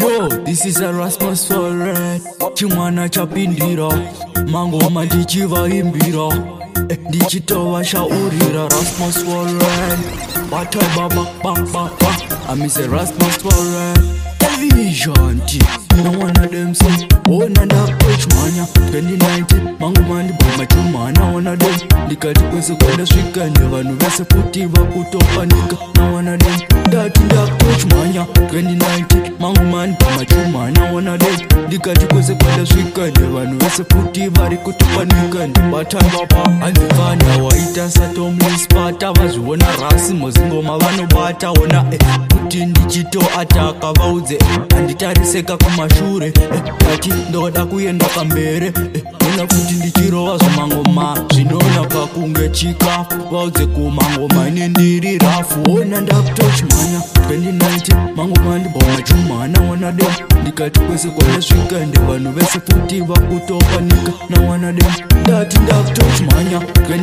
Yo, this is a Rasmus Forest. Chimwana chapindira mango mandichiva imbira ndichitova shaurira Rasmus Forest. Bata baba baba I'm a Rasmus Forest. Television T no one of them say oh nanda approach manya 2019 mango mandi boma chumana one of them ndikati kwese kwenda swika nevanhu vese futi vakutopanika na one of them dati approach manya 2019 mango mandi boma chumana one of them ndikati kwese kwenda swika nevanhu vese futi vari kutopanika ndibatambapa handifana waita satomlispata vazviona rasi muzingoma vanobata ona kuti ndichito ataka vaudze handitariseka kumashure kati ndoda kuenda pambere ona kuti ndichirova zvomangoma zvinonaka kunge chikafu vaudze kumangoma ine ndiri rafu ona ndakutochimhanya 2019 mangoma ndiboma chumana ona dem ndikati kwese kwanesvika ndevanhu vese futi vakutopanika na ona dem ndati ndakutochimhanya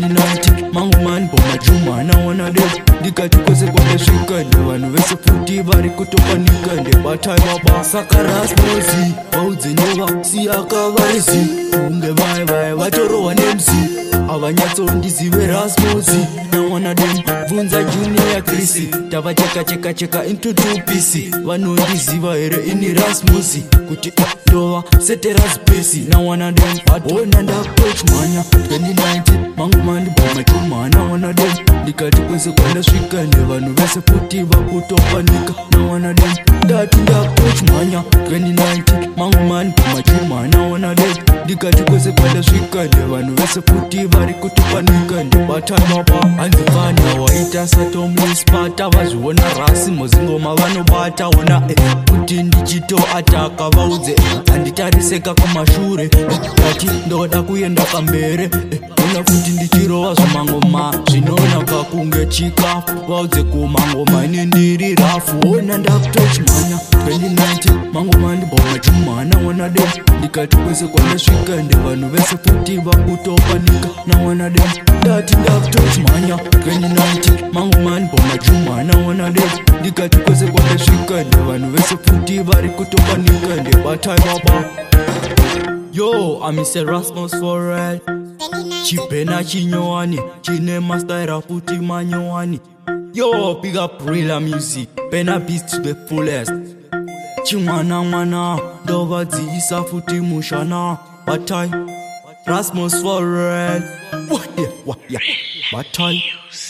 2019 mangoma ndiboma chumana ona dem ndikati kwese kwanesvika ndevanhu vese futi vari kutopanika ndebatai baba saka Mozy vaudze nyova siyakavarizi kunge vai vatorohwa nemzi havanyatsondizive Mozy nawana dem bvunza junior Chrissy tavacheka into 2 piece vanondiziva here ini Mozy kuti ndova seterasbesi nawana dem ona ndakutochimhanya 2019 mangoma ndiboma chuma nawana dem ndikati kwese kwandasvika nevanhu vese futi vakutopanika nawana dem ndati ndakutochimhanya 2019 mangoma ndiboma chuma nawana dem ndikati kwese kwandasvika nevanhu vese futi vari kutopanika ndibatanapa handifana waita satomlispata vazviona rasi muzingoma vanobata ona kuti ndichito ataka vaudze handitariseka kumashure kati ndoda kuenda pambere ona kuti ndichirova zvomangoma zvinonaka kunge chikafu vaudze kumangoma ine ndiri rafu ona ndakutochimhanya 2019 mangoma ndiboma chumana ona dem ndikati kwese kwandasvika ndevanhu vese futi vakutopanika naona dem ndati ndakutochimhanya 2019 mangoma ndiboma chumana ona dem ndikati kwese kwandasvika ndevanhu vese futi vari kutopanika ndebatai baba. Yo, I'm a Rasmus Forest. Chipena chinyowani, chine mastaira futi manyowani. Yo, big up real music, pena Beatz to the fullest. Chimwana dovadzi isa futi mushana. Batai, Rasmus Forest. Batai.